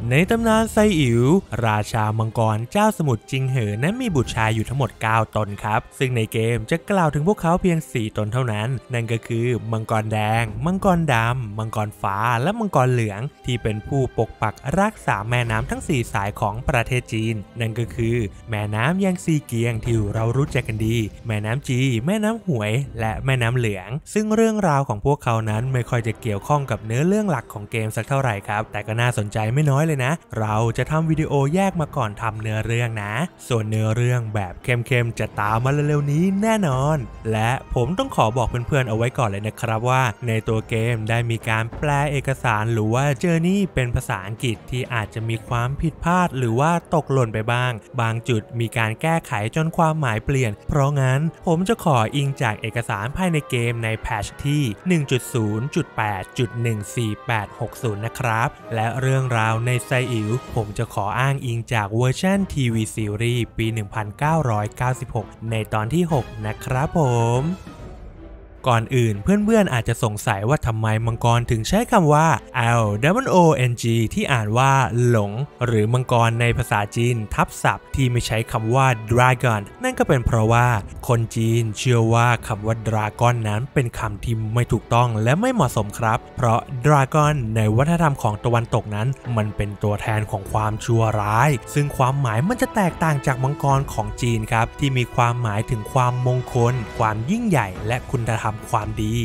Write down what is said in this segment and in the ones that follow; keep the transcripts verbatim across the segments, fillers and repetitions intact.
ในตำนานไซอิ๋วราชามังกรเจ้าสมุทรจิงเหอนั้นมีบุตรชายอยู่ทั้งหมดเก้าตนครับซึ่งในเกมจะกล่าวถึงพวกเขาเพียงสี่ตนเท่านั้นนั่นก็คือมังกรแดงมังกรดำมังกรฟ้าและมังกรเหลืองที่เป็นผู้ปกปักรักษาแม่น้ำทั้งสี่สายของประเทศจีนนั่นก็คือแม่น้ำยังซีเกียงที่เรารู้จักกันดีแม่น้ำจีแม่น้ำหวยและแม่น้ำเหลืองซึ่งเรื่องราวของพวกเขานั้นไม่ค่อยจะเกี่ยวข้องกับเนื้อเรื่องหลักของเกมสักเท่าไหร่ครับแต่ก็น่าสนใจไม่น้อยเลยนะเราจะทำวิดีโอแยกมาก่อนทำเนื้อเรื่องนะส่วนเนื้อเรื่องแบบเข้มๆจะตามมาเร็วๆนี้แน่นอนและผมต้องขอบอกเพื่อนๆเอาไว้ก่อนเลยนะครับว่าในตัวเกมได้มีการแปลเอกสารหรือว่าเจอร์นี่เป็นภาษาอังกฤษที่อาจจะมีความผิดพลาดหรือว่าตกหล่นไปบ้างบางจุดมีการแก้ไขจนความหมายเปลี่ยนเพราะงั้นผมจะขออิงจากเอกสารภายในเกมในแพทช์ที่ หนึ่งจุดศูนย์จุดแปดจุดหนึ่งสี่แปดหกศูนย์ นะครับและเรื่องราวในไซอิ๋วผมจะขออ้างอิงจากเวอร์ชันทีวีซีรีส์ปี หนึ่งพันเก้าร้อยเก้าสิบหก ในตอนที่หกนะครับผมก่อนอื่นเพื่อนๆอาจจะสงสัยว่าทำไมมังกรถึงใช้คำว่า L W O N G ที่อ่านว่าหลงหรือมังกรในภาษาจีนทับศัพท์ที่ไม่ใช้คำว่า Dragon นั่นก็เป็นเพราะว่าคนจีนเชื่อว่าคำว่า Dragon นั้นเป็นคำที่ไม่ถูกต้องและไม่เหมาะสมครับเพราะ Dragon ในวัฒนธรรมของตะวันตกนั้นมันเป็นตัวแทนของความชั่วร้ายซึ่งความหมายมันจะแตกต่างจากมังกรของจีนครับที่มีความหมายถึงความมงคลความยิ่งใหญ่และคุณธรรมความดี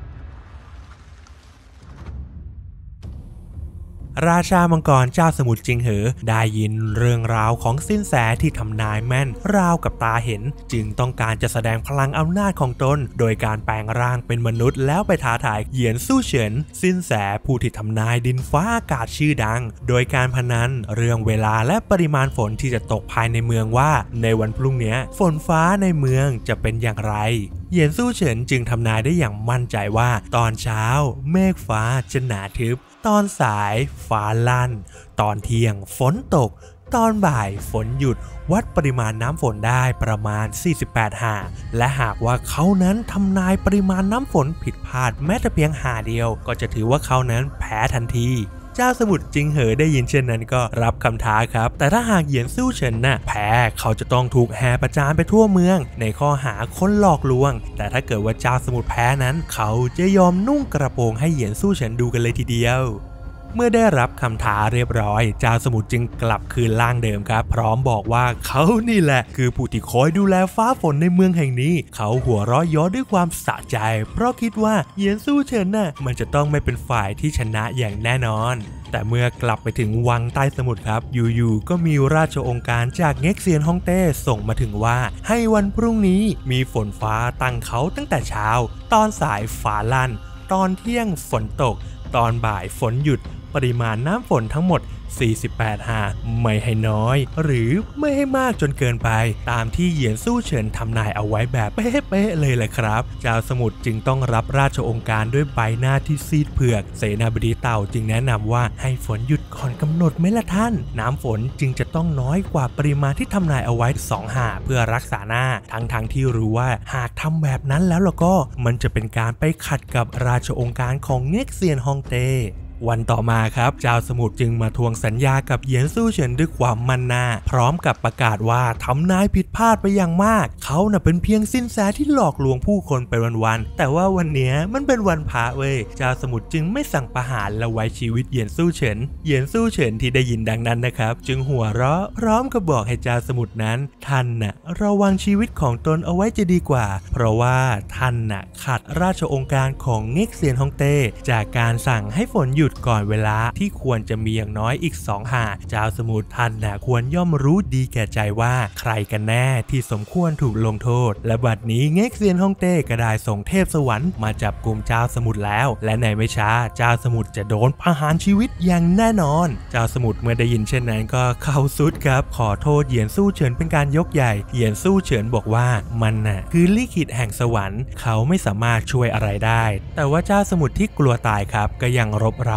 ราชามังกรเจ้าสมุทรจิงเหอได้ยินเรื่องราวของสินแสที่ทำนายแม่นราวกับตาเห็นจึงต้องการจะแสดงพลังอำนาจของตนโดยการแปลงร่างเป็นมนุษย์แล้วไปท้าทายเหยียนสู้เฉินสินแสผู้ที่ทำนายดินฟ้าอากาศชื่อดังโดยการพนันเรื่องเวลาและปริมาณฝนที่จะตกภายในเมืองว่าในวันพรุ่งนี้ฝนฟ้าในเมืองจะเป็นอย่างไรเหยียนสู้เฉินจึงทำนายได้อย่างมั่นใจว่าตอนเช้าเมฆฟ้าจะหนาทึบตอนสายฟ้าลั่นตอนเที่ยงฝนตกตอนบ่ายฝนหยุดวัดปริมาณน้ำฝนได้ประมาณสี่สิบแปดหาและหากว่าเขานั้นทำนายปริมาณน้ำฝนผิดพลาดแม้แต่เพียงหาเดียวก็จะถือว่าเขานั้นแพ้ทันทีเจ้าสมุทรจิงเหอได้ยินเช่นนั้นก็รับคำท้าครับแต่ถ้าหากเหยียนสู้เฉินน่ะแพ้เขาจะต้องถูกแห่ประจานไปทั่วเมืองในข้อหาคนหลอกลวงแต่ถ้าเกิดว่าเจ้าสมุทรแพ้นั้นเขาจะยอมนุ่งกระโปรงให้เหยียนสู้เฉินดูกันเลยทีเดียวเมื่อได้รับคำท้าเรียบร้อยเจ้าสมุทรจึงกลับคืนร่างเดิมครับพร้อมบอกว่าเขานี่แหละคือผู้ที่คอยดูแลฟ้าฝนในเมืองแห่งนี้เขาหัวเราะย้อด้วยความสะใจเพราะคิดว่าเหยียนสู้เฉินน่ะมันจะต้องไม่เป็นฝ่ายที่ชนะอย่างแน่นอนแต่เมื่อกลับไปถึงวังใต้สมุทรครับอยู่ๆก็มีราชองค์การจากเง็กเซียนฮ่องเต้ส่งมาถึงว่าให้วันพรุ่งนี้มีฝนฟ้าตั้งเขาตั้งแต่เช้าตอนสายฟ้าลั่นตอนเที่ยงฝนตกตอนบ่ายฝนหยุดปริมาณน้ำฝนทั้งหมดสี่สิบแปดหาไม่ให้น้อยหรือไม่ให้มากจนเกินไปตามที่เหยียนสู้เฉินทำนายเอาไว้แบบเป๊ะๆเลยแหละครับเจ้าสมุทรจึงต้องรับราชองค์การด้วยใบหน้าที่ซีดเผือกเสนาบดีเต่าจึงแนะนำว่าให้ฝนหยุดก่อนกำหนดไหมล่ะท่านน้ำฝนจึงจะต้องน้อยกว่าปริมาณที่ทำนายเอาไว้สองหาเพื่อรักษาหน้าทั้งๆ ท, ที่รู้ว่าหากทำแบบนั้นแล้วล่ะก็มันจะเป็นการไปขัดกับราชองค์การของเง็กเซียนฮ่องเต้วันต่อมาครับเจ้าสมุทรจึงมาทวงสัญญากับเหยียนสู้เฉินด้วยความมั่นหน้าพร้อมกับประกาศว่าทำนายผิดพลาดไปอย่างมากเขาน่ะเป็นเพียงสินแสที่หลอกลวงผู้คนไปวันๆแต่ว่าวันนี้มันเป็นวันพระเว้ยเจ้าสมุทรจึงไม่สั่งประหารและไว้ชีวิตเหยียนสู้เฉินเหยียนสู้เฉินที่ได้ยินดังนั้นนะครับจึงหัวเราะพร้อมกับบอกให้เจ้าสมุทรนั้นท่านน่ะระวังชีวิตของตนเอาไว้จะดีกว่าเพราะว่าท่านน่ะขัดราชองค์การของเง็กเซียนฮ่องเต้จากการสั่งให้ฝนหยุดก่อนเวลาที่ควรจะมีอย่างน้อยอีกสองหาเจ้าสมุทรท่านน่ะควรย่อมรู้ดีแก่ใจว่าใครกันแน่ที่สมควรถูกลงโทษและบัดนี้เง็กเซียนฮ่องเต้ก็ได้ส่งเทพสวรรค์มาจับกลุ่มเจ้าสมุทรแล้วและในไม่ช้าเจ้าสมุทรจะโดนประหารชีวิตอย่างแน่นอนเจ้าสมุทรเมื่อได้ยินเช่นนั้นก็เข้าสุดครับขอโทษเหยียนสู้เฉินเป็นการยกใหญ่เหยียนสู้เฉินบอกว่ามันน่ะคือลิขิตแห่งสวรรค์เขาไม่สามารถช่วยอะไรได้แต่ว่าเจ้าสมุทรที่กลัวตายครับก็ยังรบเร้า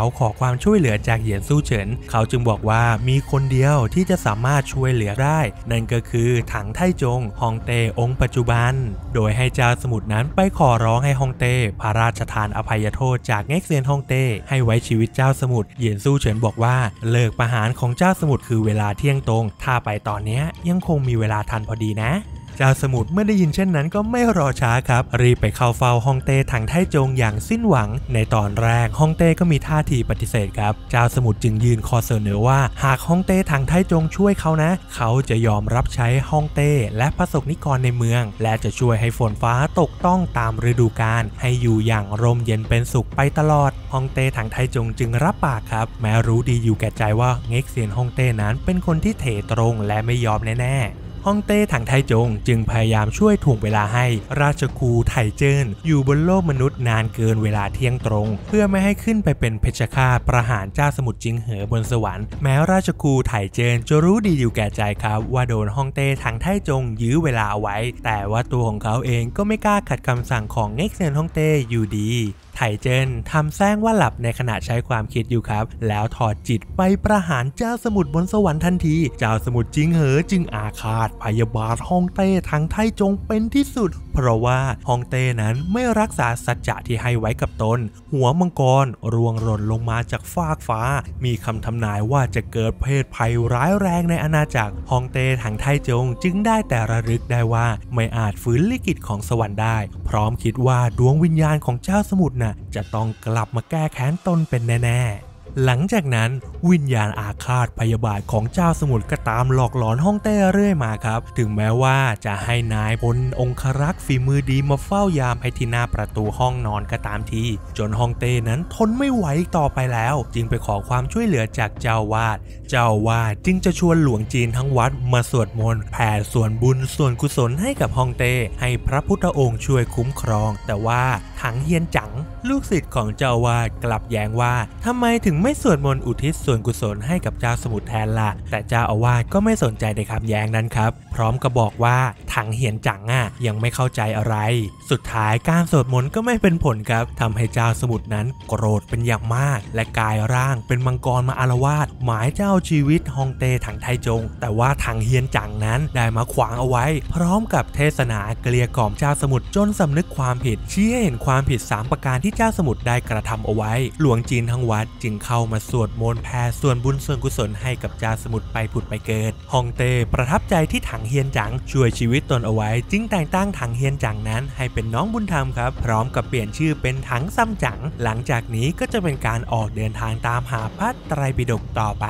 เขาขอความช่วยเหลือจากเหยียนสู้เฉินเขาจึงบอกว่ามีคนเดียวที่จะสามารถช่วยเหลือได้นั่นก็คือถังไทจงฮองเต้องค์ปัจจุบันโดยให้เจ้าสมุทรนั้นไปขอร้องให้ฮองเต้พระราชทานอภัยโทษจากเง็กเซียนฮองเต้ให้ไว้ชีวิตเจ้าสมุทรเหยียนสู้เฉินบอกว่าเลิกประหารของเจ้าสมุทรคือเวลาเที่ยงตรงถ้าไปตอนนี้ยังคงมีเวลาทันพอดีนะเจ้าสมุทรเมื่อได้ยินเช่นนั้นก็ไม่รอช้าครับรีบไปเข้าเฝ้าฮองเต้ถังไทจงอย่างสิ้นหวังในตอนแรกฮองเต้ก็มีท่าทีปฏิเสธครับเจ้าสมุทรจึงยื่นข้อเสนอว่าหากฮองเต้ถังไทจงช่วยเขานะเขาจะยอมรับใช้ฮองเต้และประสบนิกรในเมืองและจะช่วยให้ฝนฟ้าตกต้องตามฤดูกาลให้อยู่อย่างร่มเย็นเป็นสุขไปตลอดฮองเต้ถังไทจงจึงรับปากครับแม้รู้ดีอยู่แก่ใจว่าเง็กเซียนฮองเต้นั้นเป็นคนที่เถตรงและไม่ยอมแน่ๆฮองเต้ถังไทจงจึงพยายามช่วยถ่วงเวลาให้ราชครูไถเจิ้นอยู่บนโลกมนุษย์นานเกินเวลาเที่ยงตรงเพื่อไม่ให้ขึ้นไปเป็นเพชฌฆาตประหารเจ้าสมุทรจิงเหอบนสวรรค์แม้ราชครูไถเจิ้นจะรู้ดีอยู่แก่ใจครับว่าโดนฮองเต้ถังไทจงยื้อเวลาเอาไว้แต่ว่าตัวของเขาเองก็ไม่กล้าขัดคำสั่งของเง็กเซียนฮองเต้อยู่ดีไถเจิ้นทำแซงว่าหลับในขณะใช้ความคิดอยู่ครับแล้วถอดจิตไปประหารเจ้าสมุทรบนสวรรค์ทันทีเจ้าสมุทรจิงเหอจึงอาฆาตพยาบาทฮองเต้ถังไทจงเป็นที่สุดเพราะว่าฮองเต้นั้นไม่รักษาสัจจะที่ให้ไว้กับตนหัวมังกรร่วงหล่นลงมาจากฟากฟ้ามีคำทำนายว่าจะเกิดเพศภัยร้ายแรงในอาณาจักรฮองเต้ถังไทจงจึงได้แต่ระลึกได้ว่าไม่อาจฝืนลิขิตของสวรรค์ได้พร้อมคิดว่าดวงวิญญาณของเจ้าสมุทรน่ะจะต้องกลับมาแก้แค้นตนเป็นแน่ๆหลังจากนั้นวิญญาณอาฆาตพยาบาทของเจ้าสมุทรก็ตามหลอกหลอนฮ่องเต้เรื่อยมาครับถึงแม้ว่าจะให้นายพลองครักษ์ฝีมือดีมาเฝ้ายามให้ที่หน้าประตูห้องนอนก็ตามทีจนฮ่องเต้นั้นทนไม่ไหวต่อไปแล้วจึงไปขอความช่วยเหลือจากเจ้าวาดเจ้าวาดจึงจะชวนหลวงจีนทั้งวัดมาสวดมนต์แผ่ส่วนบุญส่วนกุศลให้กับฮ่องเต้ให้พระพุทธองค์ช่วยคุ้มครองแต่ว่าถังเฮียนจังลูกศิษย์ของเจ้าวาดกลับแย้งว่าทำไมถึงไม่สวดมนต์อุทิศส่วนกุศลให้กับเจ้าสมุทรแทนล่ะแต่เจ้าอาวาสก็ไม่สนใจในคำแย้งนั้นครับพร้อมกับบอกว่าถังเฮียนจังอ่ะยังไม่เข้าใจอะไรสุดท้ายการสวดมนต์ก็ไม่เป็นผลครับทำให้เจ้าสมุทรนั้นโกรธเป็นอย่างมากและกายร่างเป็นมังกรมาอาละวาดหมายเจ้าชีวิตฮองเต้ถังไทจงแต่ว่าถังเฮียนจังนั้นได้มาขวางเอาไว้พร้อมกับเทศนาเกลี้ยกล่อมเจ้าสมุทรจนสำนึกความผิดชี้ให้เห็นความผิดสามประการที่เจ้าสมุทรได้กระทำเอาไว้หลวงจีนทั้งวัดจึงเข้ามาสวดมนต์แผ่ส่วนบุญส่วนกุศลให้กับเจ้าสมุทรไปผุดไปเกิดฮองเต้ประทับใจที่ถังเฮียนจังช่วยชีวิตตนเอาไว้จึงแต่งตั้งถังเฮียนจังนั้นให้เป็นน้องบุญธรรมครับพร้อมกับเปลี่ยนชื่อเป็นถังซัมจังหลังจากนี้ก็จะเป็นการออกเดินทางตามหาพระไตรปิฎกต่อไป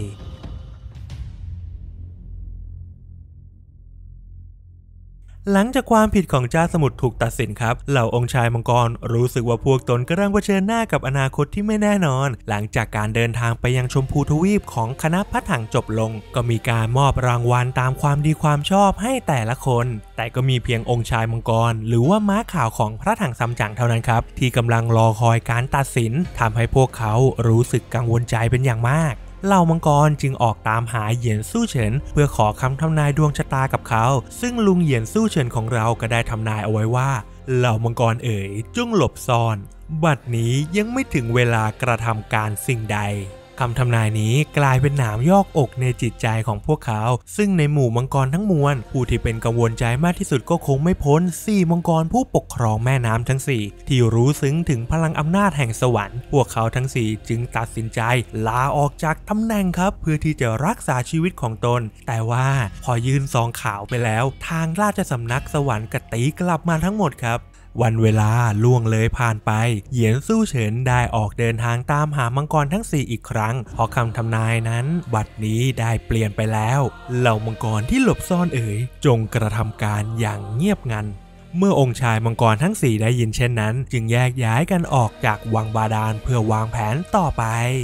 หลังจากความผิดของเจ้าสมุทรถูกตัดสินครับเหล่าองค์ชายมังกรรู้สึกว่าพวกตนกำลังเผชิญหน้ากับอนาคตที่ไม่แน่นอนหลังจากการเดินทางไปยังชมพูทวีปของคณะพระถังจบลงก็มีการมอบรางวัลตามความดีความชอบให้แต่ละคนแต่ก็มีเพียงองค์ชายมังกรหรือว่าม้าขาวของพระถังซัมจั๋งเท่านั้นครับที่กำลังรอคอยการตัดสินทำให้พวกเขารู้สึกกังวลใจเป็นอย่างมากเหล่ามังกรจึงออกตามหาเหยียนสู้เฉินเพื่อขอคำทำนายดวงชะตากับเขาซึ่งลุงเหยียนสู้เฉินของเราก็ได้ทำนายเอาไว้ว่าเหล่ามังกรเอ๋ยจงหลบซ่อนบัดนี้ยังไม่ถึงเวลากระทำการสิ่งใดคำทำนายนี้กลายเป็นหนามยอกอกในจิตใจของพวกเขาซึ่งในหมู่มังกรทั้งมวลผู้ที่เป็นกังวลใจมากที่สุดก็คงไม่พ้นสี่มังกรผู้ปกครองแม่น้ำทั้งสี่ที่รู้ซึ้งถึงพลังอำนาจแห่งสวรรค์พวกเขาทั้งสี่จึงตัดสินใจลาออกจากตำแหน่งครับเพื่อที่จะรักษาชีวิตของตนแต่ว่าพอยื่นซองขาวไปแล้วทางราชสำนักสวรรค์กตีกลับมาทั้งหมดครับวันเวลาล่วงเลยผ่านไปเหยียนสู้เฉินได้ออกเดินทางตามหามังกรทั้งสี่อีกครั้งเพราะคำทำนายนั้นบัดนี้ได้เปลี่ยนไปแล้วเหล่ามังกรที่หลบซ่อนเอ๋ยจงกระทำการอย่างเงียบงันเมื่อองค์ชายมังกรทั้งสี่ได้ยินเช่นนั้นจึงแยกย้ายกันออกจากวังบาดาลเพื่อวางแผนต่อไป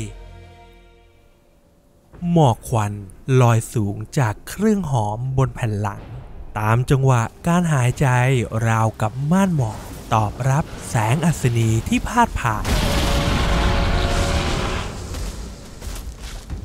หมอกควันลอยสูงจากเครื่องหอมบนแผ่นหลังตามจังหวะการหายใจราวกับม่านหมอกตอบรับแสงอัศนีที่พาดผ่าน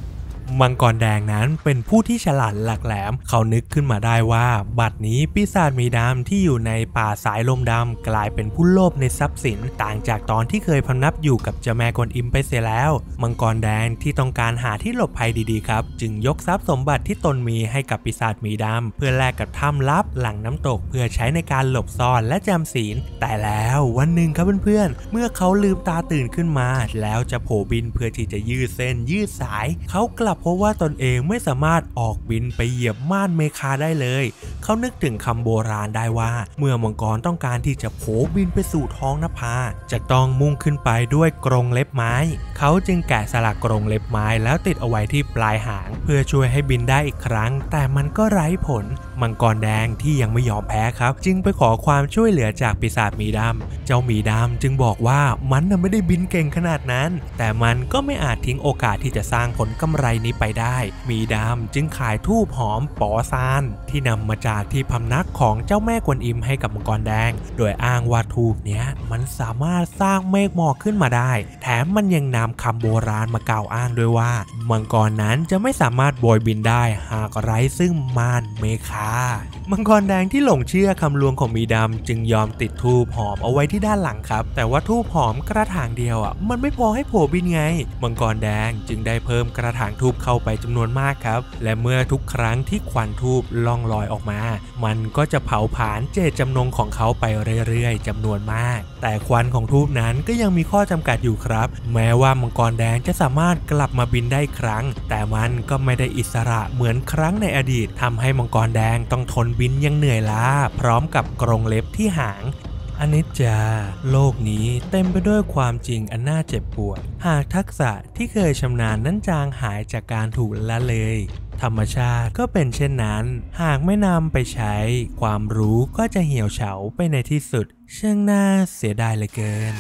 มังกรแดงนั้นเป็นผู้ที่ฉลาดหลักแหลมเขานึกขึ้นมาได้ว่าบัดนี้ปีศาจหมีดำที่อยู่ในป่าสายลมดำกลายเป็นผู้โลภในทรัพย์สินต่างจากตอนที่เคยพำนักอยู่กับเจ้าแม่กวนอิมไปเสียแล้วมังกรแดงที่ต้องการหาที่หลบภัยดีๆครับจึงยกทรัพย์สมบัติที่ตนมีให้กับปีศาจหมีดำเพื่อแลกกับถ้ำลับหลังน้ำตกเพื่อใช้ในการหลบซ่อนและจำศีลแต่แล้ววันหนึ่งครับเพื่อนๆเมื่อเขาลืมตาตื่นขึ้นมาแล้วจะโผบินเพื่อที่จะยืดเส้นยืดสายเขากลับพบว่าตนเองไม่สามารถออกบินไปเหยียบม่านเมฆาได้เลยเขานึกถึงคำโบราณได้ว่าเมื่อมังกรต้องการที่จะโผบินไปสู่ท้องนภาจะต้องมุ่งขึ้นไปด้วยกรงเล็บไม้เขาจึงแกะสลักกรงเล็บไม้แล้วติดเอาไว้ที่ปลายหางเพื่อช่วยให้บินได้อีกครั้งแต่มันก็ไร้ผลมังกรแดงที่ยังไม่ยอมแพ้ครับจึงไปขอความช่วยเหลือจากปีศาจหมีดำเจ้าหมีดำจึงบอกว่ามันน่ะไม่ได้บินเก่งขนาดนั้นแต่มันก็ไม่อาจทิ้งโอกาสที่จะสร้างผลกำไรนี้ไปได้หมีดำจึงขายธูปหอมปอซานที่นำมาจากที่พำนักของเจ้าแม่กวนอิมให้กับมังกรแดงโดยอ้างว่าธูปเนี้ยมันสามารถสร้างเมฆหมอกขึ้นมาได้แถมมันยังนำคำโบราณมากล่าวอ้างด้วยว่ามังกรนั้นจะไม่สามารถโบยบินได้หากไร้ซึ่งม่านเมฆามังกรแดงที่หลงเชื่อคำลวงของหมีดำจึงยอมติดธูปหอมเอาไว้ที่ด้านหลังครับแต่ว่าธูปหอมกระถางเดียวอ่ะมันไม่พอให้โผบินไงมังกรแดงจึงได้เพิ่มกระถางธูปเข้าไปจำนวนมากครับและเมื่อทุกครั้งที่ควันธูปล่องลอยออกมามันก็จะเผาผลาญเจตจำนงของเขาไปเรื่อยๆจำนวนมากแต่ควันของธูปนั้นก็ยังมีข้อจำกัดอยู่ครับแม้ว่ามังกรแดงจะสามารถกลับมาบินได้ครั้งแต่มันก็ไม่ได้อิสระเหมือนครั้งในอดีตทำให้มังกรแดงต้องทนบินยังเหนื่อยล้าพร้อมกับกรงเล็บที่หางอนิจจาโลกนี้เต็มไปด้วยความจริงอันน่าเจ็บปวดหากทักษะที่เคยชำนาญนั้นจางหายจากการถูกละเลยธรรมชาติก็เป็นเช่นนั้นหากไม่นำไปใช้ความรู้ก็จะเหี่ยวเฉาไปในที่สุดช่างน่าเสียดายเหลือเกิน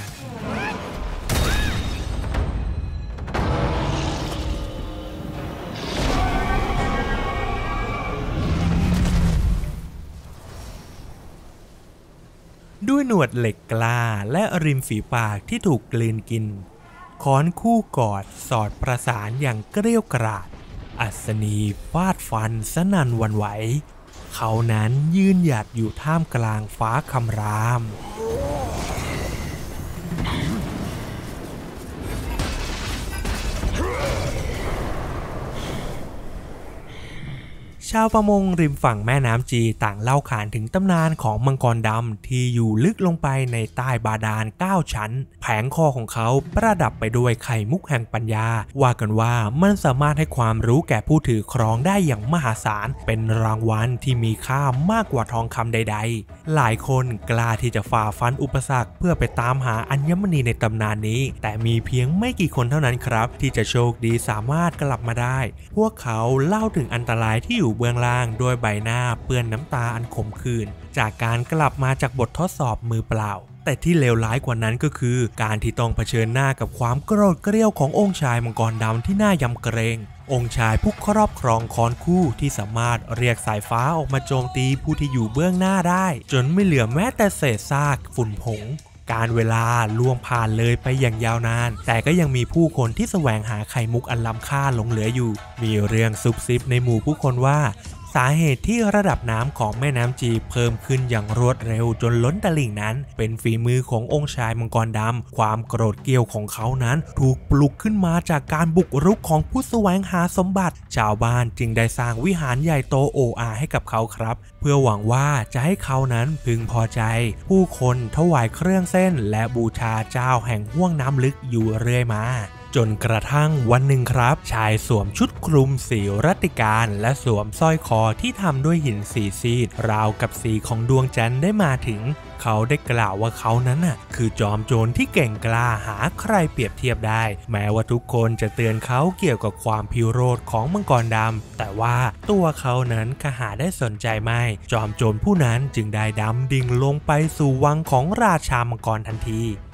ด้วยหนวดเหล็กกล้าและริมฝีปากที่ถูกกลืนกินค้อนคู่กอดสอดประสานอย่างเกรี้ยวกราดอัศนีฟาดฟันสนั่นหวั่นไหวเขานั้นยืนหยัดอยู่ท่ามกลางฟ้าคำรามชาวประมงริมฝั่งแม่น้ำจีต่างเล่าขานถึงตำนานของมังกรดำที่อยู่ลึกลงไปในใต้บาดาลเก้าชั้นแผงคอของเขาประดับไปด้วยไข่มุกแห่งปัญญาว่ากันว่ามันสามารถให้ความรู้แก่ผู้ถือครองได้อย่างมหาศาลเป็นรางวัลที่มีค่ามากกว่าทองคำใดๆหลายคนกล้าที่จะฝ่าฟันอุปสรรคเพื่อไปตามหาอัญมณีในตำนานนี้แต่มีเพียงไม่กี่คนเท่านั้นครับที่จะโชคดีสามารถกลับมาได้พวกเขาเล่าถึงอันตรายที่อยู่เบื้องล่างด้วยใบหน้าเปื้อนน้ำตาอันขมขื่นจากการกลับมาจากบททดสอบมือเปล่าแต่ที่เลวร้ายกว่านั้นก็คือการที่ต้องเผชิญหน้ากับความโกรธเกรี้ยวขององค์ชายมังกรดำที่น่ายำเกรงองค์ชายผู้ครอบครองค้อนคู่ที่สามารถเรียกสายฟ้าออกมาโจมตีผู้ที่อยู่เบื้องหน้าได้จนไม่เหลือแม้แต่เศษซากฝุ่นผงการเวลาล่วงผ่านเลยไปอย่างยาวนานแต่ก็ยังมีผู้คนที่แสวงหาไข่มุกอันล้ำค่าหลงเหลืออยู่มีเรื่องซุบซิบในหมู่ผู้คนว่าสาเหตุที่ระดับน้ำของแม่น้ำจีเพิ่มขึ้นอย่างรวดเร็วจนล้นตลิ่งนั้นเป็นฝีมือขององค์ชายมังกรดำความโกรธเกรี้ยวของเขานั้นถูกปลุกขึ้นมาจากการบุกรุกของผู้แสวงหาสมบัติชาวบ้านจึงได้สร้างวิหารใหญ่โตโอ้อาให้กับเขาครับเพื่อหวังว่าจะให้เขานั้นพึงพอใจผู้คนถวายเครื่องเส้นและบูชาเจ้าแห่งห้วงน้ำลึกอยู่เรื่อยมาจนกระทั่งวันหนึ่งครับชายสวมชุดคลุมสีรัตติการและสวมสร้อยคอที่ทำด้วยหินสีซีดราวกับสีของดวงจันทร์ได้มาถึงเขาได้กล่าวว่าเขานั้นน่ะคือจอมโจรที่เก่งกล้าหาใครเปรียบเทียบได้แม้ว่าทุกคนจะเตือนเขาเกี่ยวกับความพิโรธของมังกรดำแต่ว่าตัวเขานั้นก็หาได้สนใจไม่จอมโจรผู้นั้นจึงได้ดำดิ่งลงไปสู่วังของราชามังกรทันที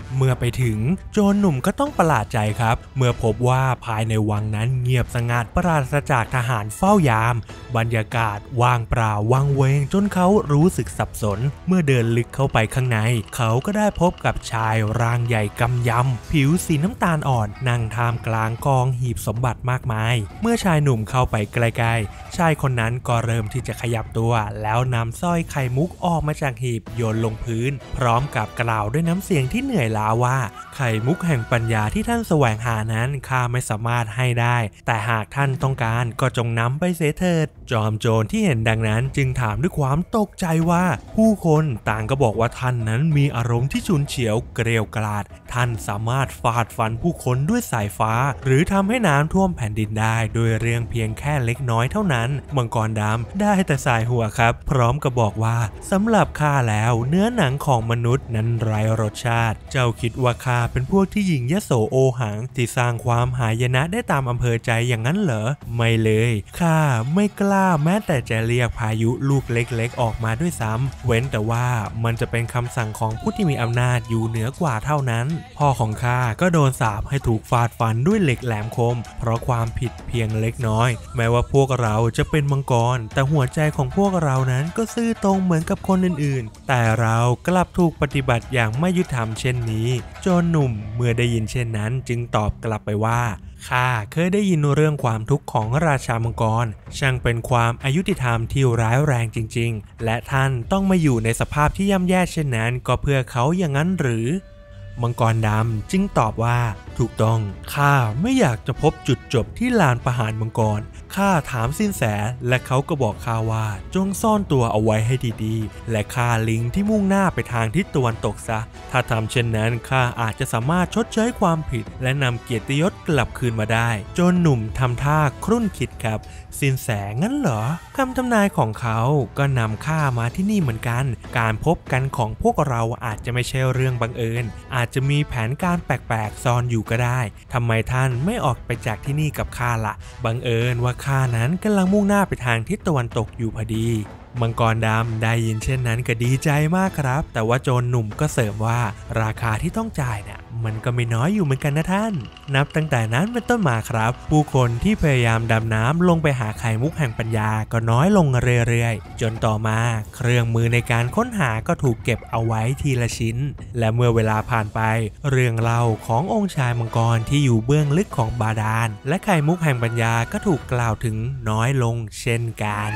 เมื่อไปถึงโจรหนุ่มก็ต้องประหลาดใจครับเมื่อพบว่าภายในวังนั้นเงียบสงัดปราศจากทหารเฝ้ายามบรรยากาศว่างเปล่าวังเวงจนเขารู้สึกสับสนเมื่อเดินลึกเข้าไปข้างในเขาก็ได้พบกับชายร่างใหญ่กำยำผิวสีน้ำตาลอ่อนนั่งท่ามกลางกองหีบสมบัติมากมายเมื่อชายหนุ่มเข้าไปใกล้ๆชายคนนั้นก็เริ่มที่จะขยับตัวแล้วนำสร้อยไข่มุกออกมาจากหีบโยนลงพื้นพร้อมกับกล่าวด้วยน้ำเสียงที่เหนื่อยล้าว่าไข่มุกแห่งปัญญาที่ท่านแสวงหานั้นข้าไม่สามารถให้ได้แต่หากท่านต้องการก็จงนำไปเสียเถิดจอมโจรที่เห็นดังนั้นจึงถามด้วยความตกใจว่าผู้คนต่างก็บอกว่าท่านนั้นมีอารมณ์ที่ฉุนเฉียวเกลียวกราดท่านสามารถฟาดฟันผู้คนด้วยสายฟ้าหรือทำให้น้ำท่วมแผ่นดินได้โดยเรื่องเพียงแค่เล็กน้อยเท่านั้นมังกรดำได้แต่สายหัวครับพร้อมกับบอกว่าสำหรับข้าแล้วเนื้อหนังของมนุษย์นั้นไร้รสชาติเจ้าคิดว่าข้าเป็นพวกที่หยิ่งยโสโอหังที่สร้างความหายนะได้ตามอำเภอใจอย่างนั้นเหรอไม่เลยข้าไม่กล้าแม้แต่จะเรียกพายุลูกเล็กๆออกมาด้วยซ้ำเว้นแต่ว่ามันจะเป็นคำสั่งของผู้ที่มีอำนาจอยู่เหนือกว่าเท่านั้นพ่อของข้าก็โดนสาปให้ถูกฟาดฟันด้วยเหล็กแหลมคมเพราะความผิดเพียงเล็กน้อยแม้ว่าพวกเราจะเป็นมังกรแต่หัวใจของพวกเรานั้นก็ซื่อตรงเหมือนกับคนอื่นๆแต่เรากลับถูกปฏิบัติอย่างไม่ยุติธรรมเช่นนี้โจรหนุ่มเมื่อได้ยินเช่นนั้นจึงตอบกลับไปว่าข้าเคยได้ยินเรื่องความทุกข์ของราชามังกรช่างเป็นความอายุติธรรมที่ร้ายแรงจริงๆและท่านต้องมาอยู่ในสภาพที่ย่ำแย่เช่นนั้นก็เพื่อเขาอย่างนั้นหรือมังกรดำจึงตอบว่าถูกต้องข้าไม่อยากจะพบจุดจบที่ลานประหารมังกรข้าถามสินแสและเขาก็บอกข้าว่าจงซ่อนตัวเอาไว้ให้ดีๆและฆ่าลิงที่มุ่งหน้าไปทางทิศตะวันตกซะถ้าทำเช่นนั้นข้าอาจจะสามารถชดเชยความผิดและนำเกียรติยศกลับคืนมาได้จนหนุ่มทำท่าครุ่นคิดครับสินแสงั้นเหรอคำทำนายของเขาก็นำข้ามาที่นี่เหมือนกันการพบกันของพวกเราอาจจะไม่ใช่เรื่องบังเอิญอาจจะมีแผนการแปลกๆซ่อนอยู่ก็ได้ทำไมท่านไม่ออกไปจากที่นี่กับข้าละบังเอิญว่าข้านั้นกำลังมุ่งหน้าไปทางทิศตะวันตกอยู่พอดีมังกรดำได้ยินเช่นนั้นก็ดีใจมากครับแต่ว่าโจรหนุ่มก็เสริมว่าราคาที่ต้องจ่ายเนี่ยมันก็ไม่น้อยอยู่เหมือนกันนะท่านนับตั้งแต่นั้นเป็นต้นมาครับผู้คนที่พยายามดำน้ำลงไปหาไข่มุกแห่งปัญญาก็น้อยลงเรื่อยๆจนต่อมาเครื่องมือในการค้นหาก็ถูกเก็บเอาไว้ทีละชิ้นและเมื่อเวลาผ่านไปเรื่องเล่าขององค์ชายมังกรที่อยู่เบื้องลึกของบาดาลและไข่มุกแห่งปัญญาก็ถูกกล่าวถึงน้อยลงเช่นกัน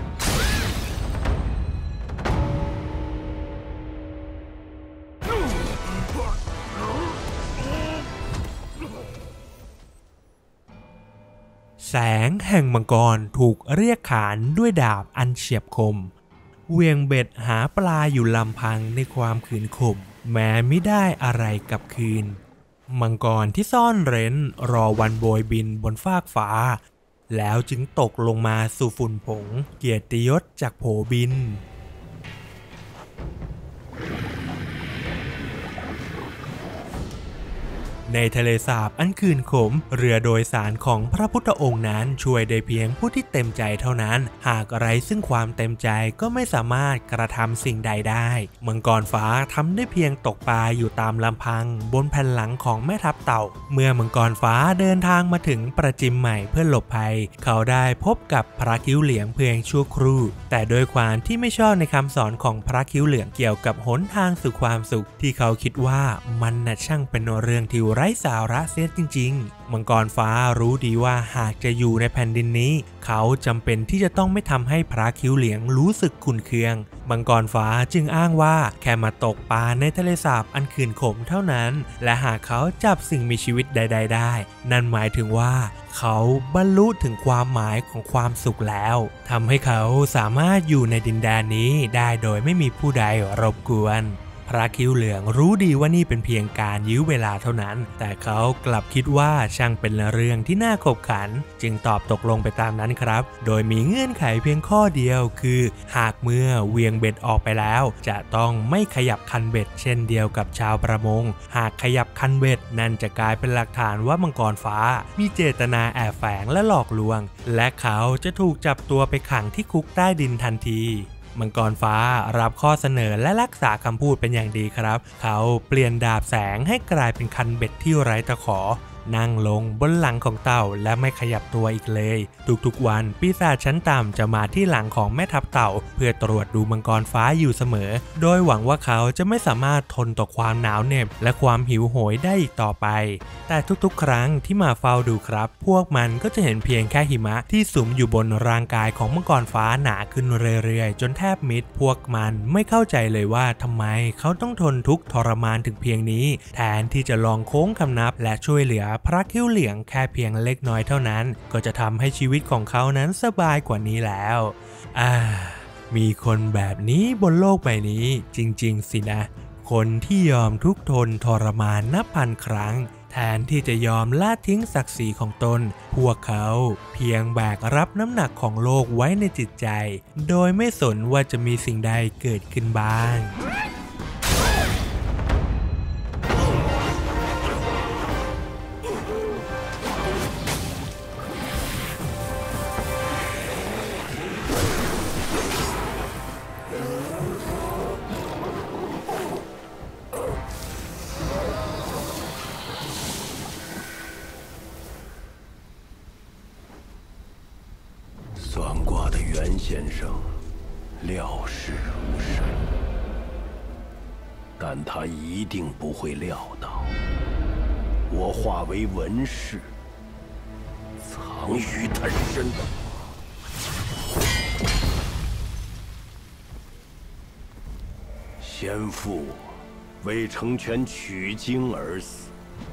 แสงแห่งมังกรถูกเรียกขานด้วยดาบอันเฉียบคมเวียงเบ็ดหาปลาอยู่ลำพังในความขืนข่มแม้ไม่ได้อะไรกลับคืนมังกรที่ซ่อนเร้นรอวันโบยบินบนฟากฟ้าแล้วจึงตกลงมาสู่ฝุ่นผงเกียรติยศจากโผบินในทะเลสาบอันคืนขมเรือโดยสารของพระพุทธองค์นั้นช่วยได้เพียงผู้ที่เต็มใจเท่านั้นหากไร้ซึ่งความเต็มใจก็ไม่สามารถกระทำสิ่งใดได้มังกรฟ้าทำได้เพียงตกปลาอยู่ตามลำพังบนแผ่นหลังของแม่ทัพเต่าเมื่อมังกรฟ้าเดินทางมาถึงประจิมใหม่เพื่อหลบภัยเขาได้พบกับพระคิ้วเหลียงเพียงชั่วครู่แต่โดยความที่ไม่ชอบในคำสอนของพระคิ้วเหลืองเกี่ยวกับหนทางสู่ความสุขที่เขาคิดว่ามันน่ะช่างเป็นเรื่องที่ไร้สาระเสียจริงๆมังกรฟ้ารู้ดีว่าหากจะอยู่ในแผ่นดินนี้เขาจำเป็นที่จะต้องไม่ทำให้พระคิ้วเหลียงรู้สึกขุ่นเคืองมังกรฟ้าจึงอ้างว่าแค่มาตกปลาในทะเลสาบอันขื่นขมเท่านั้นและหากเขาจับสิ่งมีชีวิตใดๆได้นั่นหมายถึงว่าเขาบรรลุถึงความหมายของความสุขแล้วทำให้เขาสามารถอยู่ในดินแดนนี้ได้โดยไม่มีผู้ใดรบกวนพระคิ้วเหลืองรู้ดีว่านี่เป็นเพียงการยื้อเวลาเท่านั้นแต่เขากลับคิดว่าช่างเป็นเรื่องที่น่าขบขันจึงตอบตกลงไปตามนั้นครับโดยมีเงื่อนไขเพียงข้อเดียวคือหากเมื่อเวียงเบ็ดออกไปแล้วจะต้องไม่ขยับคันเบ็ดเช่นเดียวกับชาวประมงหากขยับคันเบ็ดนั่นจะกลายเป็นหลักฐานว่ามังกรฟ้ามีเจตนาแอบแฝงและหลอกลวงและเขาจะถูกจับตัวไปขังที่คุกใต้ดินทันทีมังกรฟ้ารับข้อเสนอและรักษาคำพูดเป็นอย่างดีครับเขาเปลี่ยนดาบแสงให้กลายเป็นคันเบ็ดที่ไร้ตะขอนั่งลงบนหลังของเต่าและไม่ขยับตัวอีกเลยทุกๆวันปีศาจชั้นต่ำจะมาที่หลังของแม่ทัพเต่าเพื่อตรวจดูมังกรฟ้าอยู่เสมอโดยหวังว่าเขาจะไม่สามารถทนต่อความหนาวเหน็บและความหิวโหยได้อีกต่อไปแต่ทุกๆครั้งที่มาเฝ้าดูครับพวกมันก็จะเห็นเพียงแค่หิมะที่สุมอยู่บนร่างกายของมังกรฟ้าหนาขึ้นเรื่อยๆจนแทบมิดพวกมันไม่เข้าใจเลยว่าทำไมเขาต้องทนทุกข์ทรมานถึงเพียงนี้แทนที่จะลองโค้งคำนับและช่วยเหลือพระคิ้วเหลียงแค่เพียงเล็กน้อยเท่านั้นก็จะทำให้ชีวิตของเขานั้นสบายกว่านี้แล้วอ่ามีคนแบบนี้บนโลกใบนี้จริงๆสินะคนที่ยอมทุกข์ทนทรมานนับพันครั้งแทนที่จะยอมละทิ้งศักดิ์ศรีของตนพวกเขาเพียงแบกรับน้ำหนักของโลกไว้ในจิตใจโดยไม่สนว่าจะมีสิ่งใดเกิดขึ้นบ้าง算卦的袁先生料事如神，但他一定不会料到我化为文士，藏于他身。先父为成全取经而死，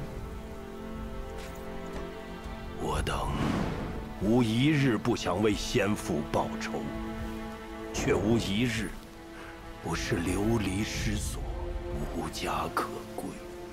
我等无一日不想为先父报仇，却无一日不是流离失所，无家可归。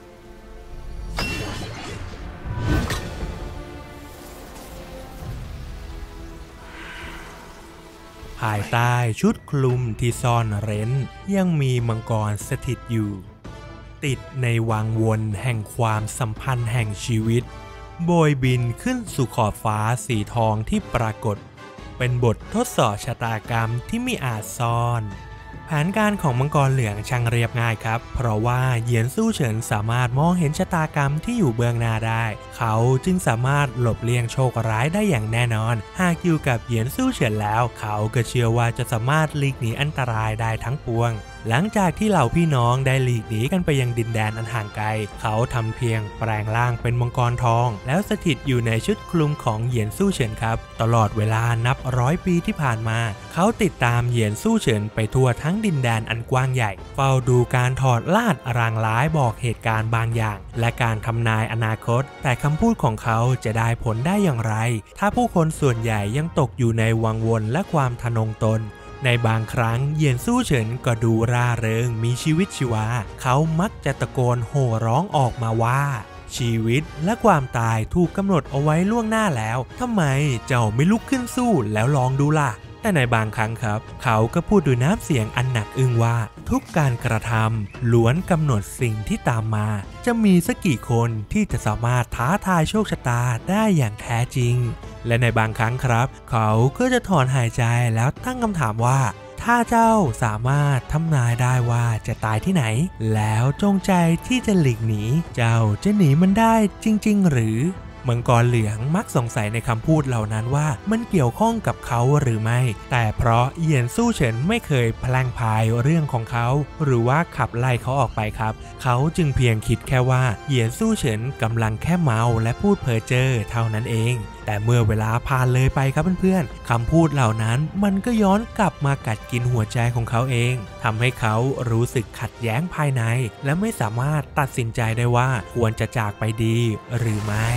ภายใต้ชุดคลุมที่ซ่อนเร้นยังมีมังกรสถิตอยู่ติดในวังวนแห่งความสัมพันธ์แห่งชีวิตโบยบินขึ้นสู่ขอบฟ้าสีทองที่ปรากฏเป็นบททดสอบชะตากรรมที่มิอาจซ่อนแผนการของมังกรเหลืองช่างเรียบง่ายครับเพราะว่าเหยียนสู้เฉินสามารถมองเห็นชะตากรรมที่อยู่เบื้องหน้าได้เขาจึงสามารถหลบเลี่ยงโชคร้ายได้อย่างแน่นอนหากอยู่กับเหยียนสู้เฉินแล้วเขาก็เชื่อว่าจะสามารถหลีกหนีอันตรายได้ทั้งปวงหลังจากที่เหล่าพี่น้องได้หลีกหนีกันไปยังดินแดนอันห่างไกลเขาทำเพียงแปลงร่างเป็นมังกรทองแล้วสถิตอยู่ในชุดคลุมของเหยียนสู้เฉินครับตลอดเวลานับร้อยปีที่ผ่านมาเขาติดตามเหยียนสู้เฉินไปทั่วทั้งดินแดนอันกว้างใหญ่เฝ้าดูการถอดลาดรางร้ายบอกเหตุการณ์บางอย่างและการทำนายอนาคตแต่คำพูดของเขาจะได้ผลได้อย่างไรถ้าผู้คนส่วนใหญ่ยังตกอยู่ในวังวนและความทะนงตนในบางครั้งเหยียนสู้เฉินก็ดูร่าเริงมีชีวิตชีวาเขามักจะตะโกนโห่ร้องออกมาว่าชีวิตและความตายถูกกำหนดเอาไว้ล่วงหน้าแล้วทำไมเจ้าไม่ลุกขึ้นสู้แล้วลองดูล่ะแต่ในบางครั้งครับเขาก็พูดด้วยน้ำเสียงอันหนักอึ้งว่าทุกการกระทำล้วนกำหนดสิ่งที่ตามมาจะมีสักกี่คนที่จะสามารถท้าทายโชคชะตาได้อย่างแท้จริงและในบางครั้งครับเขาก็จะถอนหายใจแล้วตั้งคำถามว่าถ้าเจ้าสามารถทำนายได้ว่าจะตายที่ไหนแล้วจงใจที่จะหลีกหนีเจ้าจะหนีมันได้จริงๆหรือมังกรเหลืองมักสงสัยในคำพูดเหล่านั้นว่ามันเกี่ยวข้องกับเขาหรือไม่แต่เพราะเหยียนสู้เฉินไม่เคยแพล่งพายเรื่องของเขาหรือว่าขับไล่เขาออกไปครับเขาจึงเพียงคิดแค่ว่าเหยียนสู้เฉินกำลังแค่เมาและพูดเพ้อเจ้อเท่านั้นเองแต่เมื่อเวลาผ่านเลยไปครับเพื่อนๆคำพูดเหล่านั้นมันก็ย้อนกลับมากัดกินหัวใจของเขาเองทำให้เขารู้สึกขัดแย้งภายในและไม่สามารถตัดสินใจได้ว่าควรจะจากไปดีหรือไม่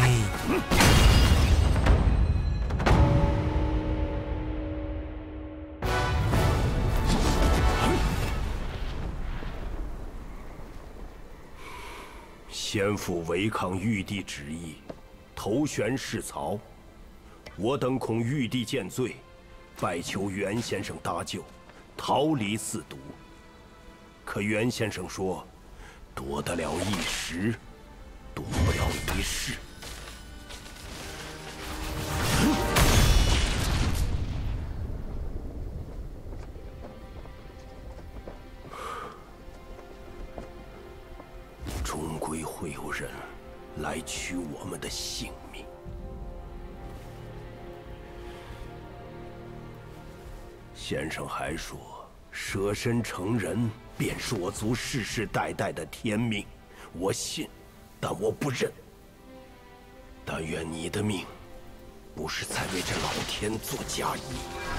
先父违抗玉帝旨意，投悬弑曹。我等恐玉帝见罪，拜求袁先生搭救，逃离四毒。可袁先生说，夺得了一时，夺不了一世。 人来取我们的性命。先生还说，舍身成人便是我族世世代代的天命，我信，但我不认。但愿你的命，不是在为这老天做嫁衣。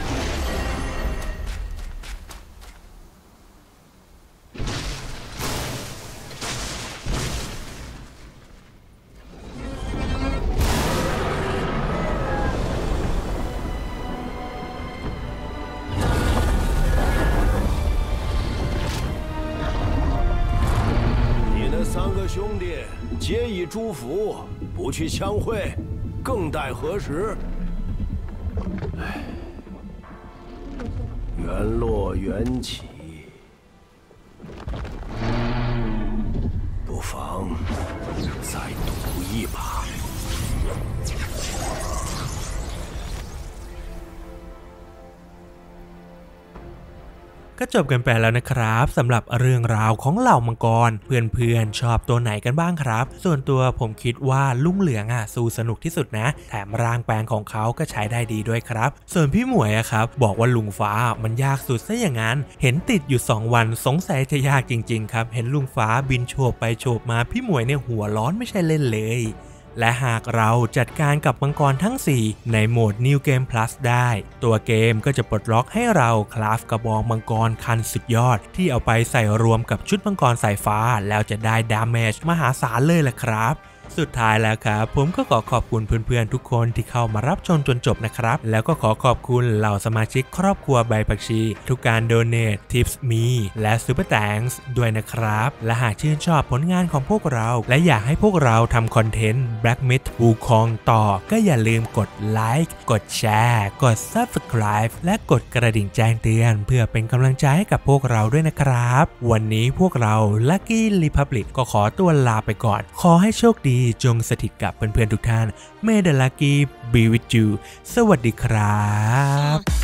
三个兄弟皆已诸福，不去相会，更待何时？唉，缘落缘起，不妨再赌一把。 ก็จบกันไปแล้วนะครับสำหรับเรื่องราวของเหล่ามังกรเพื่อนๆชอบตัวไหนกันบ้างครับส่วนตัวผมคิดว่าลุงเหลืองอ่ะสู้สนุกที่สุดนะแถมร่างแปลงของเขาก็ใช้ได้ดีด้วยครับส่วนพี่หมวยอะครับบอกว่าลุงฟ้ามันยากสุดซะอย่างนั้นเห็นติดอยู่สองวันสงสัยจะยากจริงๆครับเห็นลุงฟ้าบินโฉบไปโฉบมาพี่หมวยเนี่ยหัวร้อนไม่ใช่เล่นเลยและหากเราจัดการกับมังกรทั้งสี่ในโหมด New Game Plus ได้ตัวเกมก็จะปลดล็อกให้เราคราฟกระบองมังกรคันสุดยอดที่เอาไปใส่รวมกับชุดมังกรสายฟ้าแล้วจะได้ดาเมจมหาศาลเลยแหละครับสุดท้ายแล้วครับผมก็ขอขอบคุณเพื่อนๆทุกคนที่เข้ามารับชมจนจบนะครับแล้วก็ขอขอบคุณเหล่าสมาชิกครอบครัวใบผักชีทุกการโดเนททิปส์มีและซูเปอร์แตงส์ด้วยนะครับและหากชื่นชอบผลงานของพวกเราและอยากให้พวกเราทำคอนเทนต์ Black Myth Wukong ต่อก็อย่าลืมกดไลค์กดแชร์กด Subscribe และกดกระดิ่งแจ้งเตือนเพื่อเป็นกำลังใจให้กับพวกเราด้วยนะครับวันนี้พวกเรา Lucky Republic ก็ขอตัวลาไปก่อนขอให้โชคดีจงสถิตกับเพื่อนๆทุกท่าน May the Lucky be with you สวัสดีครับ